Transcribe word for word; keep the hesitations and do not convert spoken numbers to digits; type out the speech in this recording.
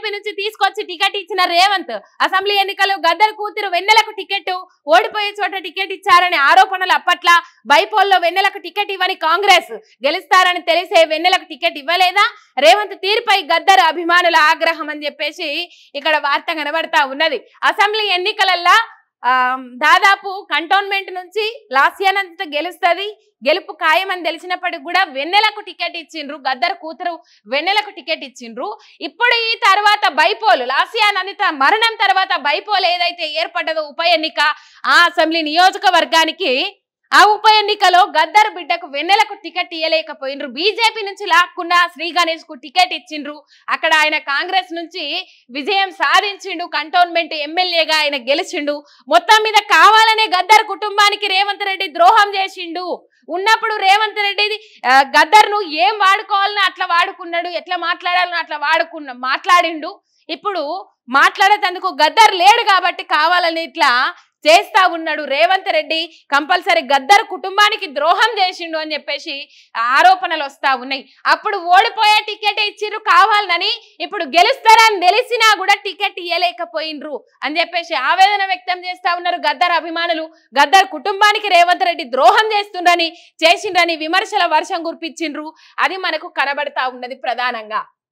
BJP నుంచి తీసుకొచ్చి ticket ఇచ్చిన రేవంత్ అసెంబ్లీ ఎన్నికల్లో గద్దర్ కూతురు వెన్నెలకు టికెట్ ఓడిపోయే చోట టికెట్ ఇచ్చారనే ఆరోపణలు అప్పట్లా బైపోల్లో వెన్నెలకు టికెట్ ఇవ్వని కాంగ్రెస్ గెలుస్తారని తెలిసే వెన్నెలకు టికెట్ ఇవ్వలేదా? రేవంత్ తీరుపై గద్దర్ అభిమానుల ఆగ్రహం అని చెప్పేసి ఇక్కడ వార్త కనబడతా ఉన్నది. అసెంబ్లీ ఎన్నికలల్లా దాదాపు కంటోన్మెంట్ నుంచి లాస్యానంత గెలుస్తుంది, గెలుపు ఖాయమని తెలిసినప్పటికి కూడా వెన్నెలకు టికెట్ ఇచ్చిండ్రు, గద్దర్ కూతురు వెన్నెలకు టికెట్ ఇచ్చిండ్రు. ఇప్పుడు ఈ తర్వాత బైపోలు లాస్యానందిత మరణం తర్వాత బైపోల్ ఏదైతే ఏర్పడ్డదో ఉప ఎన్నిక, ఆ అసెంబ్లీ నియోజకవర్గానికి ఆ ఉప ఎన్నికలో గద్దర్ బిడ్డకు వెన్నెలకు టికెట్ ఇయ్యలేకపోయినరు. బీజేపీ నుంచి లాక్కున్న శ్రీ గణేష్ కు టికెట్ ఇచ్చిండ్రు. అక్కడ ఆయన కాంగ్రెస్ నుంచి విజయం సాధించిండు, కంటోన్మెంట్ ఎమ్మెల్యేగా ఆయన గెలిచిండు. మొత్తం మీద కావాలనే గద్దర్ కుటుంబానికి రేవంత్ రెడ్డి ద్రోహం చేసిండు. ఉన్నప్పుడు రేవంత్ రెడ్డి గద్దర్ ను ఏం వాడుకోవాలని అట్లా వాడుకున్నాడు, ఎట్లా మాట్లాడాలని అట్లా వాడుకున్నా మాట్లాడిండు. ఇప్పుడు మాట్లాడేందుకు గద్దర్ లేడు కాబట్టి కావాలని ఇట్లా చేస్తా ఉన్నాడు రేవంత్ రెడ్డి. కంపల్సరీ గద్దర్ కుటుంబానికి ద్రోహం చేసిండు అని చెప్పేసి ఆరోపణలు వస్తా ఉన్నాయి. అప్పుడు ఓడిపోయే టికెట్ ఇచ్చిర్రు కావాలని, ఇప్పుడు గెలుస్తారని తెలిసినా కూడా టికెట్ ఇయ్యలేకపోయినరు అని చెప్పేసి ఆవేదన వ్యక్తం చేస్తా ఉన్నారు గద్దర్ అభిమానులు. గద్దర్ కుటుంబానికి రేవంత్ రెడ్డి ద్రోహం చేస్తుండ్రని చేసిండ్రని విమర్శల వర్షం కురిపించిండ్రు. అది మనకు కనబడతా ఉన్నది ప్రధానంగా.